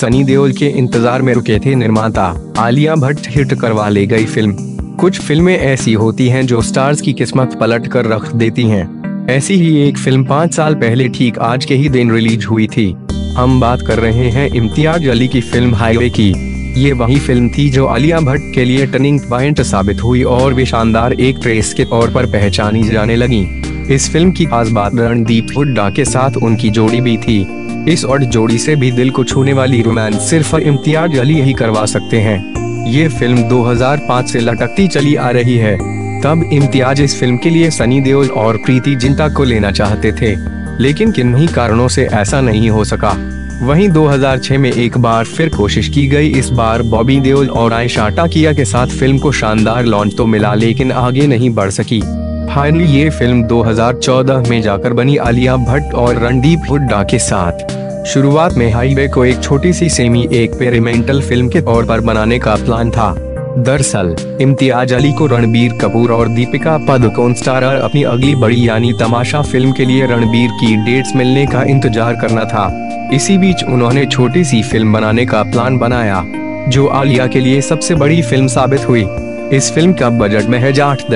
सनी देओल के इंतजार में रुके थे निर्माता। आलिया भट्ट हिट करवा ले गई फिल्म। कुछ फिल्में ऐसी होती हैं जो स्टार्स की किस्मत पलट कर रख देती हैं। ऐसी ही एक फिल्म 5 साल पहले ठीक आज के ही दिन रिलीज हुई थी। हम बात कर रहे हैं इम्तियाज अली की फिल्म हाईवे की। ये वही फिल्म थी जो आलिया भट्ट के लिए टर्निंग पॉइंट साबित हुई और वे शानदार एक्ट्रेस के तौर पर पहचानी जाने लगी। इस फिल्म की खास बात रणदीप हुड्डा के साथ उनकी जोड़ी भी थी। इस और जोड़ी से भी दिल को छूने वाली रोमांस सिर्फ इम्तियाज अली ही करवा सकते हैं। ये फिल्म 2005 से लटकती चली आ रही है। तब इम्तियाज इस फिल्म के लिए सनी देओल और प्रीति जिंटा को लेना चाहते थे, लेकिन किन्हीं कारणों से ऐसा नहीं हो सका। वहीं 2006 में एक बार फिर कोशिश की गई। इस बार बॉबी देओल और आयशा टाकिया के साथ फिल्म को शानदार लॉन्च तो मिला, लेकिन आगे नहीं बढ़ सकी। फाइनली ये फिल्म 2014 में जाकर बनी आलिया भट्ट और रणदीप हुड्डा के साथ। शुरुआत में हाईवे को एक छोटी सी सेमी एक्सपेरिमेंटल फिल्म के तौर पर बनाने का प्लान था। दरअसल इम्तियाज अली को रणबीर कपूर और दीपिका पादुकोण स्टारर अपनी अगली बड़ी यानी तमाशा फिल्म के लिए रणबीर की डेट्स मिलने का इंतजार करना था। इसी बीच उन्होंने छोटी सी फिल्म बनाने का प्लान बनाया, जो आलिया के लिए सबसे बड़ी फिल्म साबित हुई। इस फिल्म का बजट महज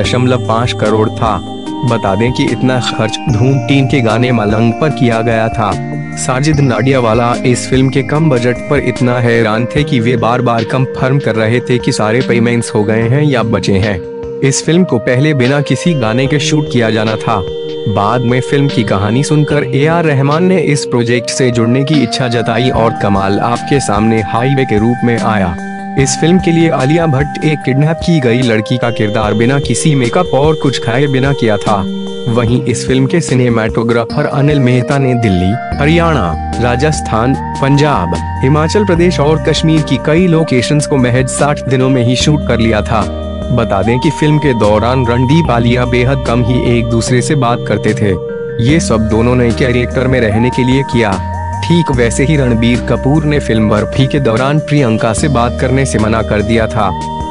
8.5 करोड़ था। बता दें कि इतना खर्च धूम 3 के गाने मलंग पर किया गया था। साजिद नाडियावाला इस फिल्म के कम बजट पर इतना हैरान थे कि वे बार बार कंफर्म कर रहे थे कि सारे पेमेंट्स हो गए हैं या बचे हैं। इस फिल्म को पहले बिना किसी गाने के शूट किया जाना था। बाद में फिल्म की कहानी सुनकर AR रहमान ने इस प्रोजेक्ट से जुड़ने की इच्छा जताई और कमाल आपके सामने हाईवे के रूप में आया। इस फिल्म के लिए आलिया भट्ट एक किडनैप की गई लड़की का किरदार बिना किसी मेकअप और कुछ खाए बिना किया था। वहीं इस फिल्म के सिनेमेटोग्राफर अनिल मेहता ने दिल्ली, हरियाणा, राजस्थान, पंजाब, हिमाचल प्रदेश और कश्मीर की कई लोकेशंस को महज 60 दिनों में ही शूट कर लिया था। बता दें कि फिल्म के दौरान रणदीप आलिया बेहद कम ही एक दूसरे से बात करते थे। ये सब दोनों ने कैरेक्टर में रहने के लिए किया। ठीक वैसे ही रणबीर कपूर ने फिल्म बर्फी के दौरान प्रियंका से बात करने से मना कर दिया था।